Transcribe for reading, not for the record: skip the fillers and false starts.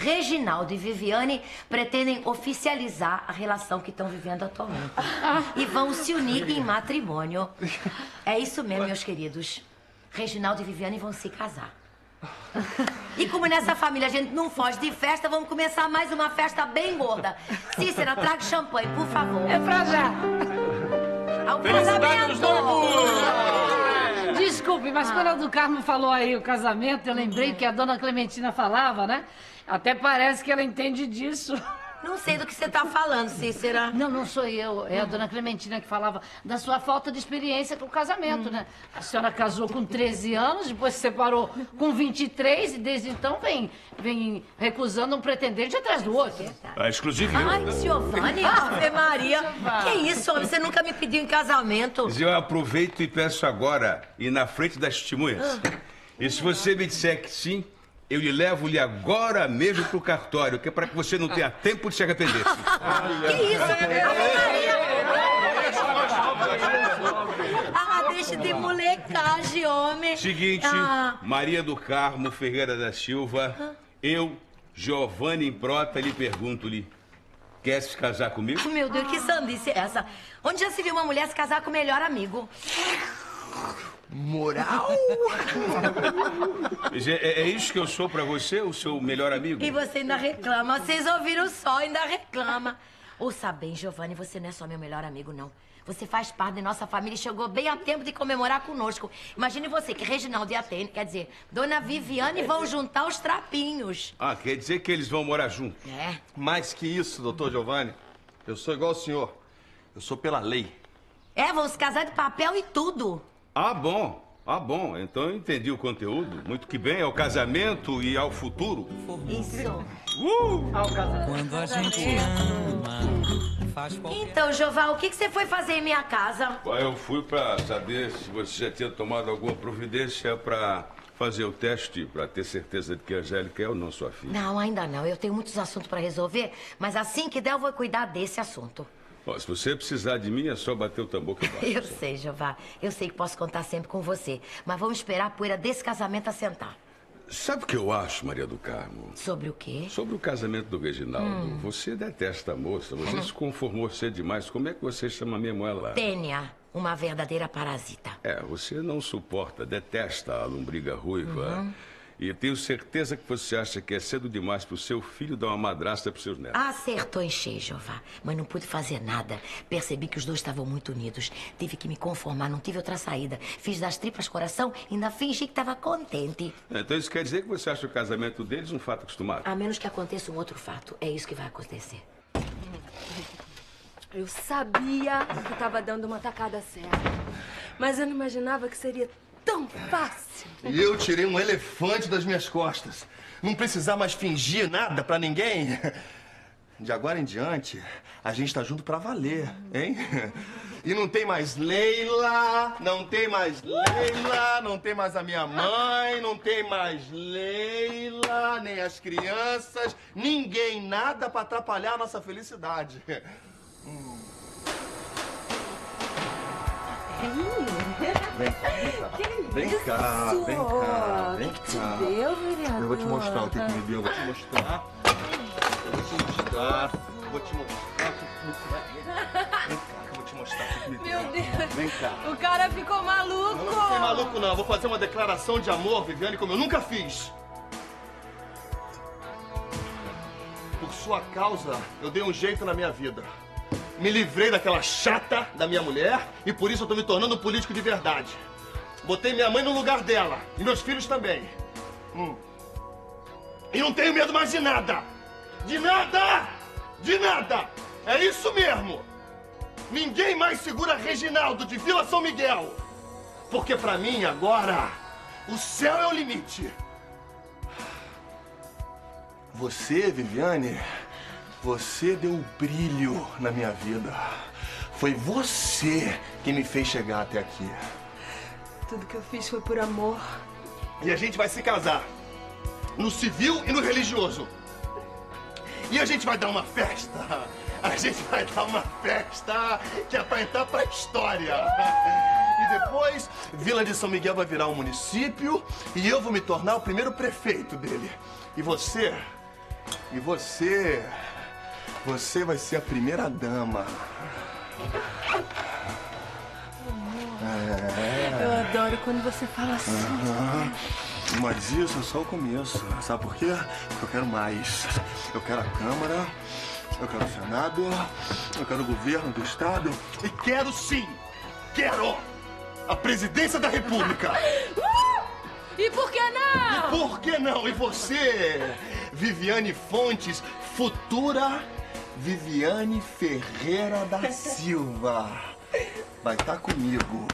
Reginaldo e Viviane pretendem oficializar a relação que estão vivendo atualmente. E vão se unir em matrimônio. É isso mesmo, meus queridos. Reginaldo e Viviane vão se casar. E como nessa família a gente não foge de festa, vamos começar mais uma festa bem gorda. Cícera, traga champanhe, por favor. É pra já. Ao Felicidades, noivos! Desculpe, mas quando a do Carmo falou aí o casamento, eu lembrei que a dona Clementina falava, né? Até parece que ela entende disso. Não sei do que você tá falando, Cícera. Não, não sou eu. É a dona Clementina que falava da sua falta de experiência com o casamento, né? A senhora casou com 13 anos, depois se separou com 23 e desde então vem recusando um pretendente atrás do outro. Exclusivo. Ai, Giovanni, Ave Maria. Que isso, homem? Você nunca me pediu em casamento. Mas eu aproveito e peço agora, e na frente das testemunhas. E se você me disser que sim, eu lhe levo-lhe agora mesmo pro cartório, que é para que você não tenha tempo de se arrepender. Que isso? Deixa de molecagem, homem. Seguinte, Maria do Carmo Ferreira da Silva, eu, Giovanni Improta, lhe pergunto-lhe, quer se casar comigo? Meu Deus, que sandice é essa? Onde já se viu uma mulher se casar com o melhor amigo? Moral? É isso que eu sou pra você, o seu melhor amigo? E você ainda reclama. Vocês ouviram só, ainda reclama. Ouça bem, Giovanni, você não é só meu melhor amigo, não. Você faz parte da nossa família e chegou bem a tempo de comemorar conosco. Imagine você que Reginaldo e Atene, quer dizer, Dona Viviane vão juntar os trapinhos. Ah, quer dizer que eles vão morar juntos? É. Mais que isso, doutor Giovanni, eu sou igual ao senhor. Eu sou pela lei. É, vão se casar de papel e tudo. Ah, bom. Então eu entendi o conteúdo. Muito que bem, ao casamento e ao futuro. Isso. Ao casamento. Quando a gente ama, faz qualquer... Então, Joval, o que você foi fazer em minha casa? Eu fui pra saber se você já tinha tomado alguma providência pra fazer o teste, pra ter certeza de que a Angélica é ou não sua filha. Não, ainda não. Eu tenho muitos assuntos pra resolver, mas assim que der eu vou cuidar desse assunto. Ó, se você precisar de mim, é só bater o tambor que eu bato. Eu sei, Jová. Eu sei que posso contar sempre com você. Mas vamos esperar a poeira desse casamento assentar. Sabe o que eu acho, Maria do Carmo? Sobre o quê? Sobre o casamento do Reginaldo. Você detesta a moça. Você se conformou cedo demais. Como é que você chama mesmo ela? Tênia, uma verdadeira parasita. Você não suporta, detesta a lombriga ruiva. E eu tenho certeza que você acha que é cedo demais pro seu filho dar uma madrasta pros seus netos. Acertou em cheio, Jová. Mas não pude fazer nada. Percebi que os dois estavam muito unidos. Tive que me conformar, não tive outra saída. Fiz das tripas coração e ainda fingi que estava contente. Então isso quer dizer que você acha o casamento deles um fato acostumado? A menos que aconteça um outro fato. É isso que vai acontecer. Eu sabia que estava dando uma tacada certa. Mas eu não imaginava que seria tão fácil. E eu tirei um elefante das minhas costas. Não precisar mais fingir nada pra ninguém. De agora em diante, a gente tá junto pra valer, hein? E não tem mais Leila, não tem mais Leila, não tem mais a minha mãe, não tem mais Leila, nem as crianças, ninguém, nada pra atrapalhar a nossa felicidade. Vem cá. O que te deu, vereador? Eu vou te mostrar o que me deu, eu vou te mostrar. Vou te mostrar o que me deu. Meu Deus. Vem cá. O cara ficou maluco. Eu não fiquei maluco, não. Eu vou fazer uma declaração de amor, Viviane, como eu nunca fiz. Por sua causa, eu dei um jeito na minha vida. Me livrei daquela chata da minha mulher e por isso eu tô me tornando um político de verdade. Botei minha mãe no lugar dela e meus filhos também. E não tenho medo mais de nada. De nada! De nada! É isso mesmo! Ninguém mais segura Reginaldo de Vila São Miguel. Porque pra mim agora, o céu é o limite. Você, Viviane... Você deu brilho na minha vida. Foi você que me fez chegar até aqui. Tudo que eu fiz foi por amor. E a gente vai se casar. No civil e no religioso. E a gente vai dar uma festa. A gente vai dar uma festa que é pra entrar pra história. E depois, Vila de São Miguel vai virar um município e eu vou me tornar o primeiro prefeito dele. E você E você vai ser a primeira dama. Eu adoro quando você fala assim. Mas isso é só o começo. Sabe por quê? Porque eu quero mais. Eu quero a Câmara, eu quero o Senado, eu quero o governo do Estado e quero sim, quero a presidência da República. E por que não? Por que não? E você, Viviane Fontes, futura Viviane Ferreira da Silva, vai estar comigo.